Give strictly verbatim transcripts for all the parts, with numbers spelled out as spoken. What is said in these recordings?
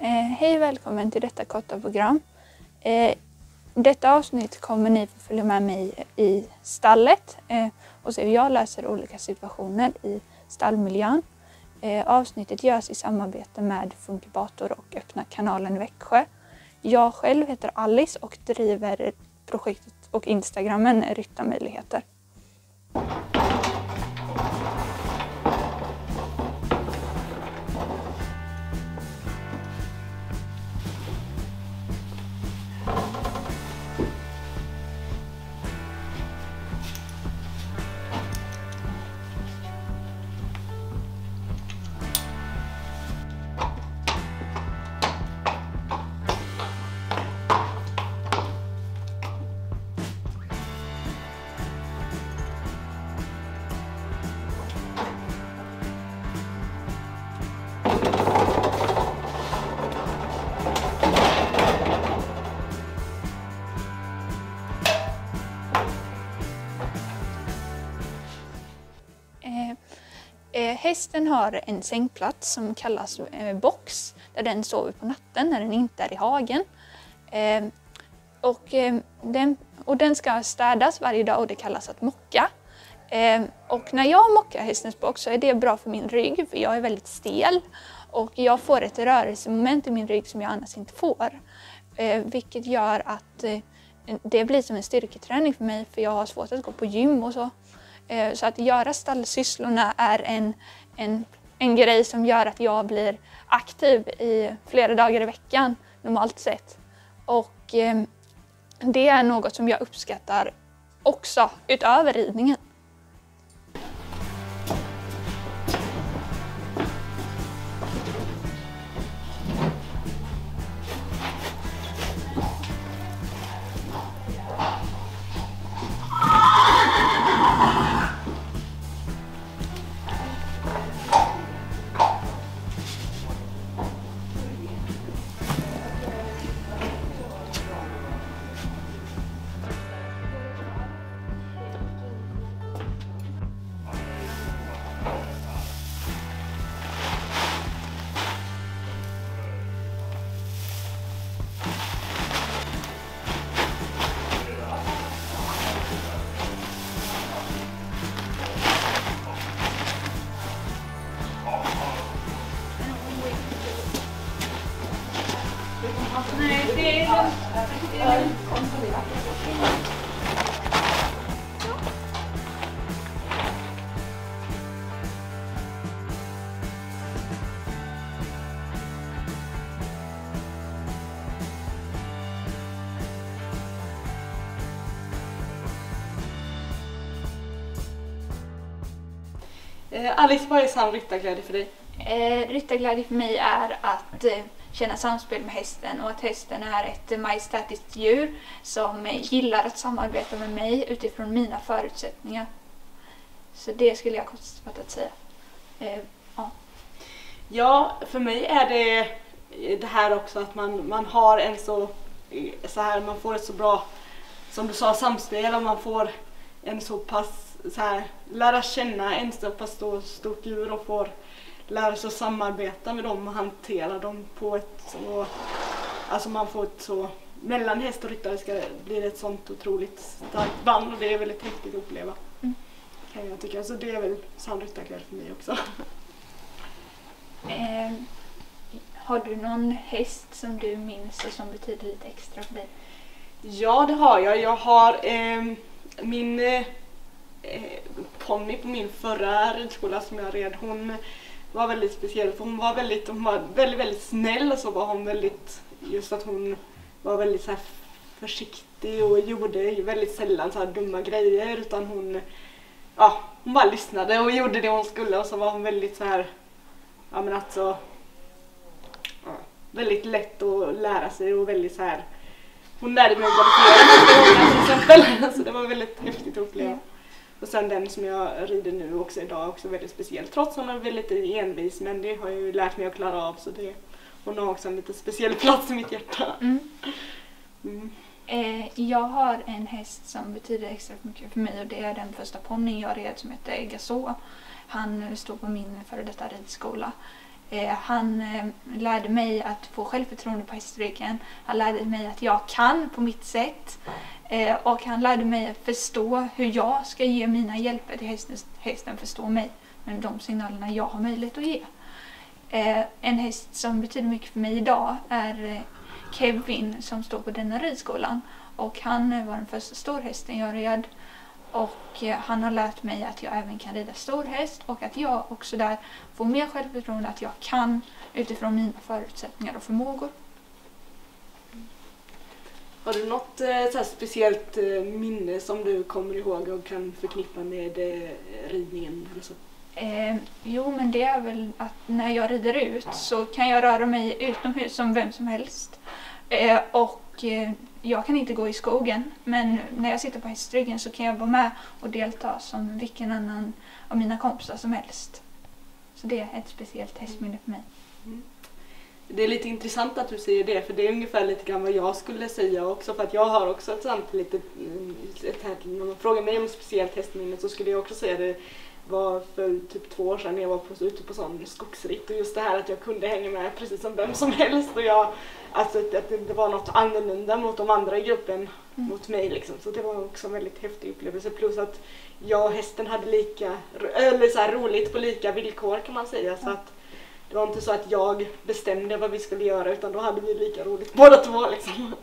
Eh, hej, välkommen till detta korta program. Eh, detta avsnitt kommer ni få följa med mig i stallet eh, och se hur jag löser olika situationer i stallmiljön. Eh, avsnittet görs i samarbete med Funkibator och Öppna kanalen i Växjö. Jag själv heter Alice och driver projektet och Instagrammen Ryttarmöjligheter. Eh, hästen har en sängplats som kallas eh, box, där den sover på natten när den inte är i hagen. Eh, och, eh, den, och den ska städas varje dag och det kallas att mocka. Eh, och när jag mockar hästens box så är det bra för min rygg, för jag är väldigt stel. Och jag får ett rörelsemoment i min rygg som jag annars inte får. Eh, vilket gör att eh, det blir som en styrketräning för mig, för jag har svårt att gå på gym och så. Så att göra stallsysslorna är en, en, en grej som gör att jag blir aktiv i flera dagar i veckan normalt sett. Och eh, det är något som jag uppskattar också utöver ridningen. Nej, det är lugnt. Det är lugnt. Alice, vad är sann ryttarglädje för dig? Eh, ryttarglädje för mig är att eh, känna samspel med hästen och att hästen är ett majestätiskt djur som eh, gillar att samarbeta med mig utifrån mina förutsättningar. Så det skulle jag kortfattat säga. Eh, ja. ja, för mig är det det här också att man, man har en så, så här, man får ett så bra, som du sa, samspel och man får en så pass så här, lära känna en så pass stor, stort djur och får lära sig att samarbeta med dem och hantera dem på ett så, alltså man får ett så, mellan häst och ryttare ska bli ett sånt otroligt starkt band och det är väldigt häftigt att uppleva. Mm. Kan jag tycka, så det är väl sann ryttarglädje för mig också. Eh, har du någon häst som du minns och som betyder lite extra för dig? Ja, det har jag. Jag har eh, min eh, ponny på min förra ridskola som jag red. Hon var väldigt speciell för hon var väldigt, hon var väldigt, väldigt snäll och så var hon väldigt, just att hon var väldigt så här försiktig och gjorde väldigt sällan så här dumma grejer utan hon, ja, hon bara lyssnade och gjorde det hon skulle och så var hon väldigt så här, ja men alltså, ja, väldigt lätt att lära sig och väldigt så här, hon lärde mig att galoppera till exempel, så det var väldigt häftigt att uppleva. Och sen den som jag rider nu också idag också väldigt speciell. Trots hon är väldigt envis, men det har jag ju lärt mig att klara av. Så det, hon har också en lite speciell plats i mitt hjärta. Mm. Mm. Eh, jag har en häst som betyder extra mycket för mig och det är den första ponnyn jag red som heter Gaså. Han stod på min före detta ridskola. Eh, han eh, lärde mig att få självförtroende på hästryggen. Han lärde mig att jag kan på mitt sätt. Eh, och han lärde mig att förstå hur jag ska ge mina hjälper till hästen, hästen förstå mig med de signalerna jag har möjlighet att ge. Eh, en häst som betyder mycket för mig idag är eh, Kevin som står på denna ridskolan. Och han eh, var den första storhästen jag red. Och eh, han har lärt mig att jag även kan rida storhäst och att jag också där får mer självförtroende att jag kan utifrån mina förutsättningar och förmågor. Har du något eh, så här speciellt eh, minne som du kommer ihåg och kan förknippa med eh, ridningen? Eller så? Eh, jo, men det är väl att när jag rider ut så kan jag röra mig utomhus som vem som helst. Eh, och eh, jag kan inte gå i skogen, men när jag sitter på hästryggen så kan jag vara med och delta som vilken annan av mina kompisar som helst. Så det är ett speciellt hästminne för mig. Mm. Det är lite intressant att du säger det, för det är ungefär lite grann vad jag skulle säga också, för att jag har också ett sånt litet, ett här, när man frågar mig om speciellt hästminne så skulle jag också säga det var för typ två år sedan när jag var på, ute på sån skogsritt, och just det här att jag kunde hänga med precis som vem som helst, och jag, alltså att det var något annorlunda mot de andra i gruppen, mm. mot mig liksom, så det var också en väldigt häftig upplevelse, plus att jag och hästen hade lika, eller så här roligt på lika villkor kan man säga, så att det var inte så att jag bestämde vad vi skulle göra, utan då hade vi lika roligt båda två liksom.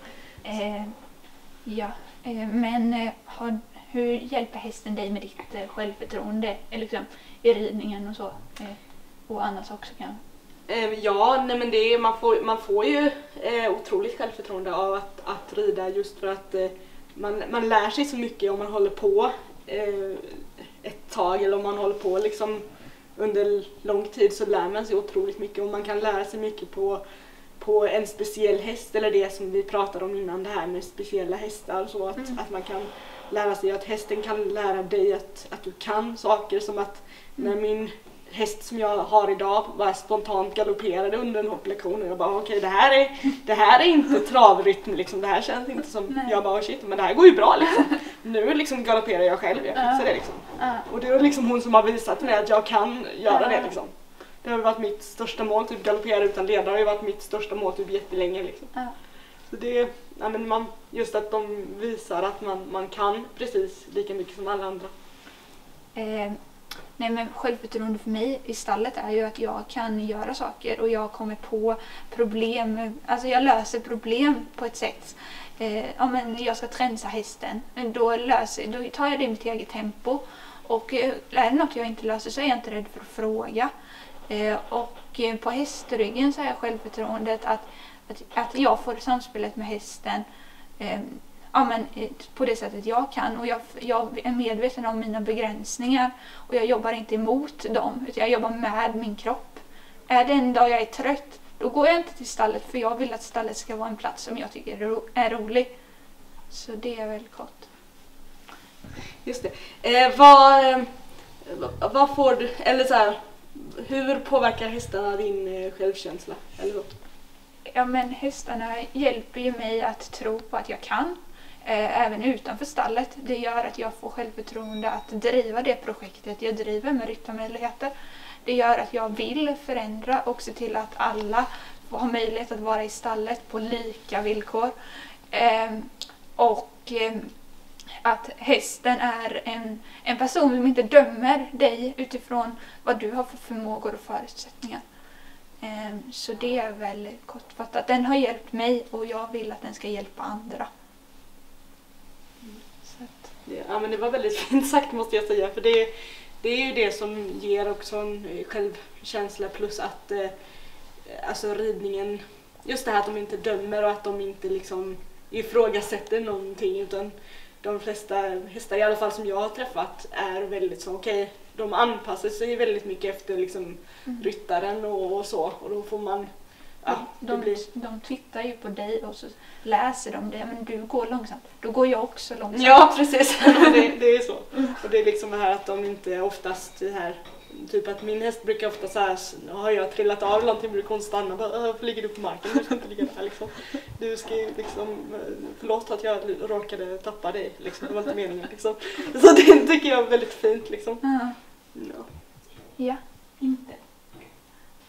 Eh, ja, eh, men eh, har, hur hjälper hästen dig med ditt eh, självförtroende eh, liksom, i ridningen och så? Eh, och annars också kan? Eh, ja, nej men det är, man, får, man får ju eh, otroligt självförtroende av att, att rida, just för att eh, man, man lär sig så mycket om man håller på eh, ett tag, eller om man håller på liksom under lång tid, så lär man sig otroligt mycket, och man kan lära sig mycket på, på en speciell häst, eller det som vi pratade om innan, det här med speciella hästar, så att, mm. att man kan lära sig att hästen kan lära dig att, att du kan saker, som att mm. när min häst som jag har idag bara spontant galopperade under en hopplektion, och jag bara okej, okay, det här är det här är inte travrytm liksom, det här känns inte som, nej. Jag bara shit, men det här går ju bra liksom. Nu liksom galopperar jag själv, jag fixar det liksom. Uh. Och det är liksom hon som har visat mig att jag kan göra uh. det liksom. Det har varit mitt största mål, typ galoppera utan ledare har ju varit mitt största mål typ jättelänge liksom. Uh. Så det är, ja, men man, just att de visar att man, man kan precis lika mycket som alla andra. Uh. Nej, men självförtroende för mig i stallet är ju att jag kan göra saker och jag kommer på problem. Alltså jag löser problem på ett sätt. Eh, ja, men jag ska tränsa hästen. Då, löser, då tar jag det i mitt eget tempo. Och eh, är det något jag inte löser så är jag inte rädd för att fråga. Eh, och eh, på hästryggen så är självförtroendet att, att, att jag får samspelet med hästen. Eh, Ja, men på det sättet jag kan, och jag, jag är medveten om mina begränsningar och jag jobbar inte emot dem, utan jag jobbar med min kropp. Är det en dag jag är trött, då går jag inte till stallet, för jag vill att stallet ska vara en plats som jag tycker är, ro, är rolig. Så det är väl kort. Just det. Eh, vad, eh, vad får du, eller så här, hur påverkar hästarna din eh, självkänsla? Eller vad? Ja, men hästarna hjälper ju mig att tro på att jag kan. Även utanför stallet. Det gör att jag får självförtroende att driva det projektet jag driver med ryttarmöjligheter. Det gör att jag vill förändra och se till att alla får ha möjlighet att vara i stallet på lika villkor. Och att hästen är en, en person som inte dömer dig utifrån vad du har för förmågor och förutsättningar. Så det är väl kortfattat. Den har hjälpt mig och jag vill att den ska hjälpa andra. Ja, men det var väldigt fint sagt måste jag säga, för det, det är ju det som ger också en självkänsla, plus att eh, alltså ridningen, just det här att de inte dömer och att de inte liksom ifrågasätter någonting, utan de flesta hästar i alla fall som jag har träffat är väldigt så okej, okay, de anpassar sig väldigt mycket efter liksom mm. ryttaren och, och så, och då får man ja, de, blir... de tittar ju på dig och så läser de det, men du går långsamt, då går jag också långsamt. Ja, precis, det, det är så. Och det är liksom det här att de inte oftast det här, typ att min häst brukar ofta så här, har jag trillat av någonting brukar hon stanna och bara, varför ligger du på marken? Du ska inte ligga där liksom. Du ska liksom, förlåt att jag råkade tappa dig liksom, det var inte meningen liksom. Så det tycker jag är väldigt fint liksom. Ja. Ja, ja inte.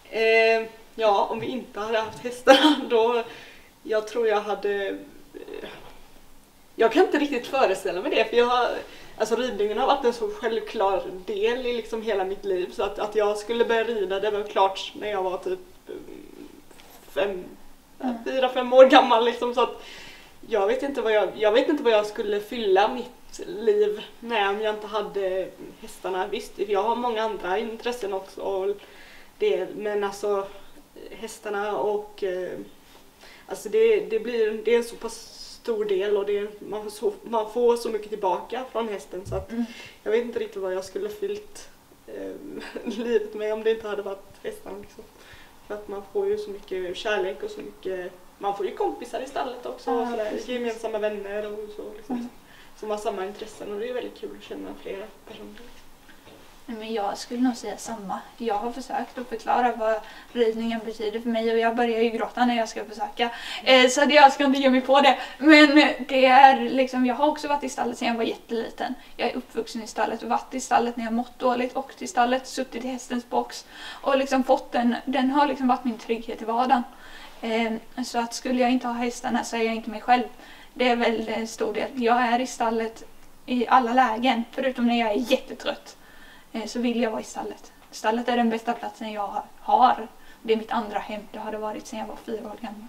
Eh, ja, om vi inte hade haft hästarna då, jag tror jag hade, eh, jag kan inte riktigt föreställa mig det, för jag har, alltså ridningen har varit en så självklar del i liksom hela mitt liv, så att, att jag skulle börja rida, det var klart när jag var typ fem, mm. fyra, fem år gammal liksom, så att jag vet inte vad jag, jag vet inte vad jag skulle fylla mitt liv med om jag inte hade hästarna. Visst, jag har många andra intressen också, och det, men alltså hästarna och eh, alltså det, det blir det är en så pass stor del, och det, man, får så, man får så mycket tillbaka från hästen, så att mm. jag vet inte riktigt vad jag skulle fyllt eh, livet med om det inte hade varit hästarna liksom. För att man får ju så mycket kärlek och så mycket, man får ju kompisar i stallet också, ja, och sådär, gemensamma vänner och så liksom, mm. som har samma intressen, och det är väldigt kul att känna flera personer. Men jag skulle nog säga samma. Jag har försökt att förklara vad ridningen betyder för mig, och jag börjar ju gråta när jag ska försöka. Eh, så jag ska inte ge mig på det. Men det är liksom, jag har också varit i stallet sedan jag var jätteliten. Jag är uppvuxen i stallet och varit i stallet när jag mått dåligt, och till stallet, suttit i hästens box och liksom fått den. Den har liksom varit min trygghet i vardagen. Eh, så att skulle jag inte ha hästarna så är jag inte mig själv. Det är väl en stor del. Jag är i stallet i alla lägen, förutom när jag är jättetrött. Så vill jag vara i stallet. Stallet är den bästa platsen jag har. Det är mitt andra hem. Det har det varit sedan jag var fyra år gammal.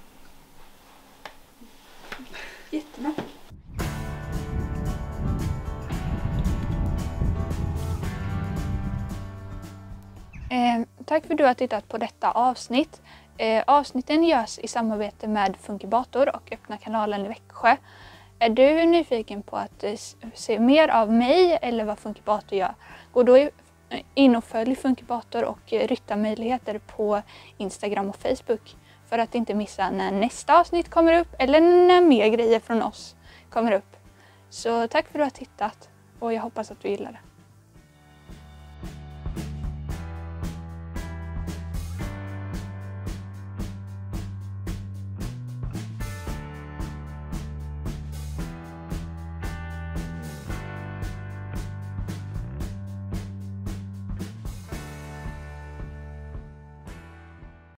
Jättebra. Eh, tack för att du har tittat på detta avsnitt. Eh, avsnitten görs i samarbete med Funkibator och Öppna kanalen i Växjö. Är du nyfiken på att se mer av mig eller vad Funkibator gör? Gå då in och följ Funkibator och ryttarmöjligheter på Instagram och Facebook för att inte missa när nästa avsnitt kommer upp eller när mer grejer från oss kommer upp. Så tack för att du har tittat, och jag hoppas att du gillar det.